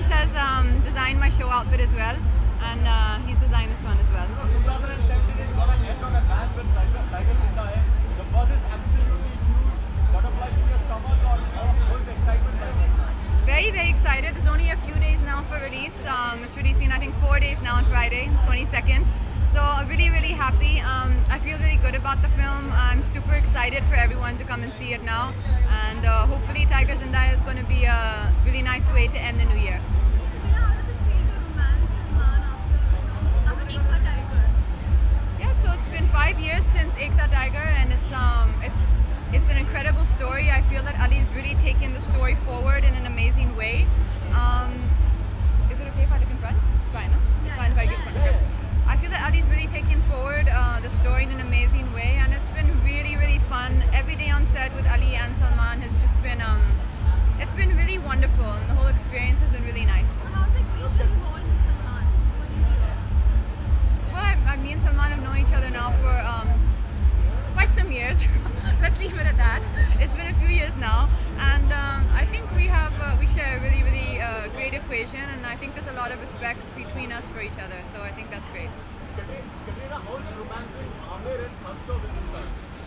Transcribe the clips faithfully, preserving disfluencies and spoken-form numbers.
Manish has um, designed my show outfit as well, and uh, he's designed this one as well. twenty seventeen is got a net on advance with Tiger Tiger Zinda Hai. The buzz is absolutely huge. Butterflies in your stomach, or what is the excitement like? Very, very excited. There's only a few days now for release. Um, it's releasing, I think, four days now on Friday, twenty-second. So I'm really, really happy. Um, I feel really good about the film. I'm super excited for everyone to come and see it now. And uh, hopefully Tiger Zinda Hai is going to be a really nice way to end the new year. Yeah, so it's been five years since Ek Tha Tiger, and it's um, it's it's an incredible story. I feel that Ali's really taken the story forward in an amazing way. Um, is it okay if I look in front? It's fine, no? It's fine if I get in front. Okay. I feel that Ali's really taken forward uh, the story in an amazing way, and it's been really, really fun. Every day on set with Ali and Salman has just been, um, it's been really wonderful, and the whole experience has been really nice. How's the creation involved with Salman? What do you see? Well, I, I, me and Salman have known each other now for um, quite some years. Let's leave it at that. It's been a few years now, and um, I think we have uh, we share a really, really uh, great equation, and I think there's a lot of respect between us for each other. So I think that's great. Katrina, how is romancing Aamir and Hanso with you?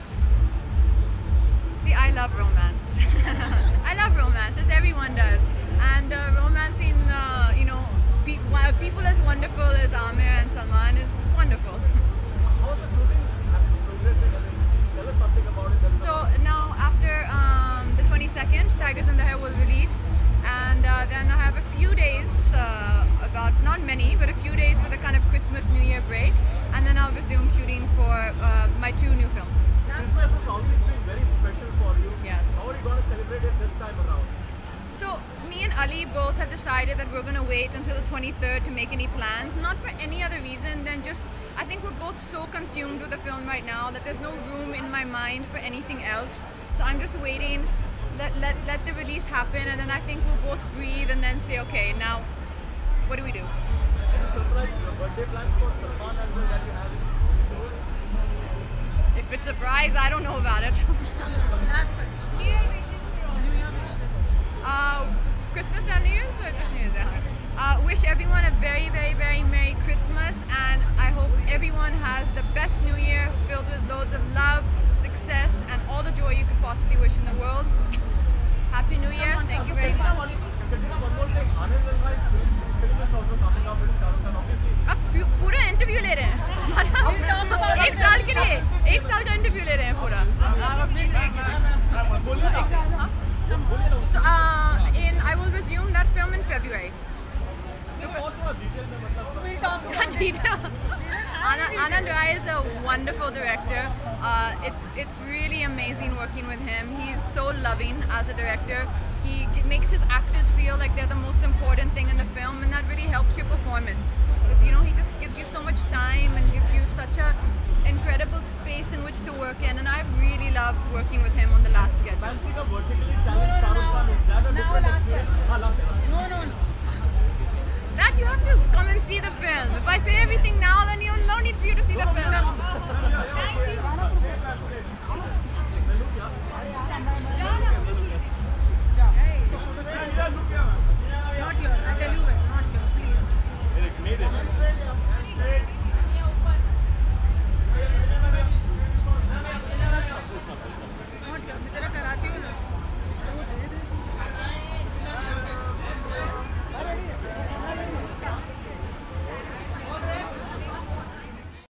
See, I love romance. I love romance, as everyone does, and uh, romancing, uh, you know, pe people as wonderful as Aamir and Salman is, is wonderful. How is the shooting progressing? I mean, tell us something about it. So now after um, the twenty-second, Tiger Zinda Hai will release, and uh, then I have a few days, uh, about not many, but a few days for the kind of Christmas New Year break, and then I'll resume shooting for uh, my two new films. Christmas has always been very special for you. Yes. How are you going to celebrate it this time around? So me and Ali both have decided that we're going to wait until the twenty-third to make any plans, not for any other reason than just I think we're both so consumed with the film right now that there's no room in my mind for anything else. So I'm just waiting, let, let, let the release happen, and then I think we'll both breathe and then say, okay, now what do we do? Any surprise birthday plans for Salman as well that you have in store? If it's a surprise, I don't know about it. New Year wishes for all. New Year wishes. Uh, Christmas and New Year's, or just New Year's? Uh, wish everyone a very, very, very Merry Christmas, and I hope everyone has the best New Year filled with loads of love, success, and all the joy you could possibly wish in the world. Happy New Year. Thank you very much. Katrina, one more thing. Anand Lalbhai's film is also coming up with Shah Rukh Khan, obviously. अब पूरा interview ले रहे हैं एक साल के लिए एक साल का इंटरव्यू ले रहे हैं पूरा तो uh, in I will resume that film in February. Anand, Anand Rai is a wonderful director. Uh, it's it's really amazing working with him. He's so loving as a director. He makes his actors feel like they're the most important thing in the film, and that really helps your performance. Because you know he just gives you so much time and gives you such a incredible space in which to work in, and I've really loved working with him on the last sketch. Fancy the vertically challenged Shah Rukh Khan, is that a different experience? Ah, last No, no, no. That you have to come and see the film. If I say everything now, then you'll no need for you to see the film. Thank you.